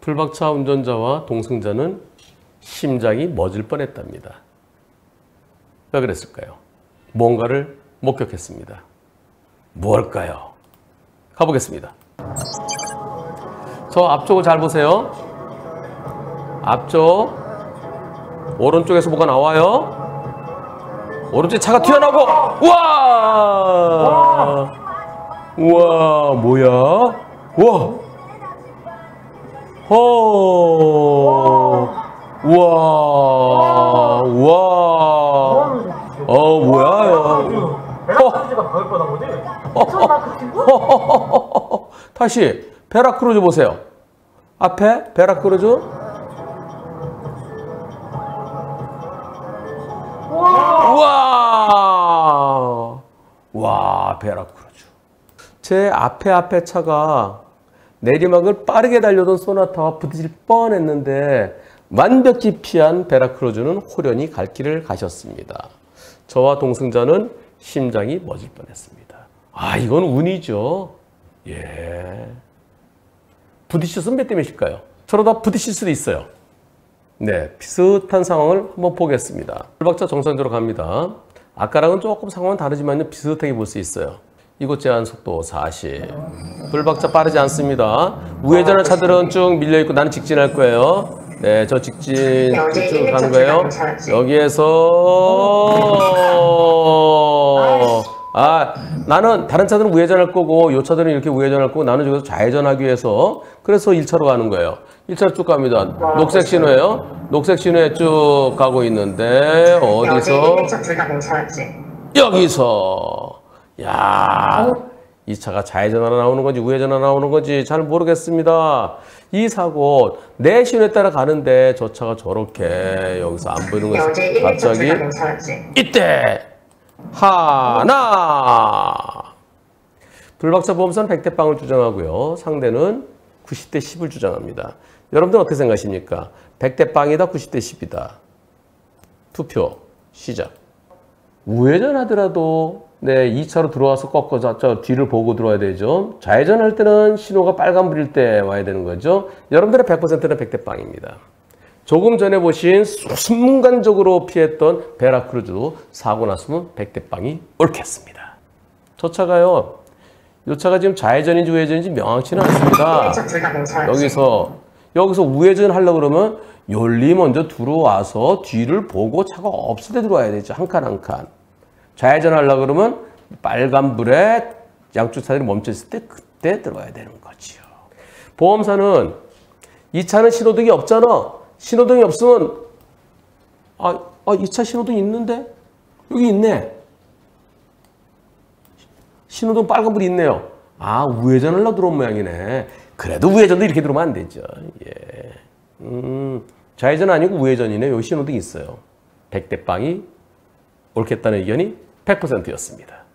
풀박차 운전자와 동승자는 심장이 멎을 뻔했답니다. 왜 그랬을까요? 뭔가를 목격했습니다. 무엇일까요? 가보겠습니다. 저 앞쪽을 잘 보세요. 앞쪽 오른쪽에서 뭐가 나와요. 오른쪽에 차가 튀어나오고, 우와! 우와, 뭐야? 우와! 우와! 우와! 뭐야? 베라크루즈가 박을 뻔한 거지? 미쳤나 그 친구? 다시 베라크루즈 보세요. 앞에 베라크루즈. 우와! 와, 베라크루즈. 제 앞에 차가 내리막을 빠르게 달려던 소나타와 부딪힐 뻔했는데 완벽히 피한 베라크루즈는 호련히 갈 길을 가셨습니다. 저와 동승자는 심장이 멎을 뻔했습니다. 아, 이건 운이죠. 예. 부딪혔으면 몇 대 몇일까요? 저러다 부딪힐 수도 있어요. 네, 비슷한 상황을 한번 보겠습니다. 풀박차 정상적으로 갑니다. 아까랑은 조금 상황은 다르지만 비슷하게 볼 수 있어요. 이곳 제한 속도 40. 풀박차 빠르지 않습니다. 우회전한 차들은 쭉 밀려있고 나는 직진할 거예요. 네, 저 직진 쭉 가는 거예요. 여기에서 나는 다른 차들은 우회전할 거고 이 차들은 이렇게 우회전할 거고 나는 저기서 좌회전하기 위해서 그래서 1차로 가는 거예요. 1차로 쭉 갑니다. 녹색 신호예요. 녹색 신호에 쭉 가고 있는데 어디서? 여기서. 야, 이 차가 좌회전하러 나오는 건지 우회전하러 나오는 건지 잘 모르겠습니다. 이 사고 내 신호에 따라 가는데 저 차가 저렇게 여기서 안 보이는 것이 갑자기 이때 하나. 불박차 보험사는 100대 빵을 주장하고요. 상대는 90대 10을 주장합니다. 여러분들 어떻게 생각하십니까? 100대 빵이다, 90대 10이다. 투표 시작. 우회전하더라도 네, 2차로 들어와서 꺾어서 저 뒤를 보고 들어와야 되죠. 좌회전할 때는 신호가 빨간불일 때 와야 되는 거죠. 여러분들의 100%는 100대 빵입니다. 조금 전에 보신 순간적으로 피했던 베라크루즈도 사고 났으면 100대 빵이 옳겠습니다. 저 차가요. 이 차가 지금 좌회전인지 우회전인지 명확치는 않습니다. 여기서 우회전 하려고 그러면 열리 먼저 들어와서 뒤를 보고 차가 없을 때 들어와야 되죠. 한 칸 한 칸. 좌회전 하려고 그러면 빨간불에 양쪽 차들이 멈춰있을 때 그때 들어와야 되는 거지요. 보험사는 이 차는 신호등이 없잖아. 신호등이 없으면 이 차 신호등 있는데? 여기 있네. 신호등 빨간불이 있네요. 우회전 하려고 들어온 모양이네. 그래도 우회전도 이렇게 들어오면 안 되죠. 예. 좌회전 아니고 우회전이네. 여기 신호등이 있어요. 100대 빵이 옳겠다는 의견이 100%였습니다.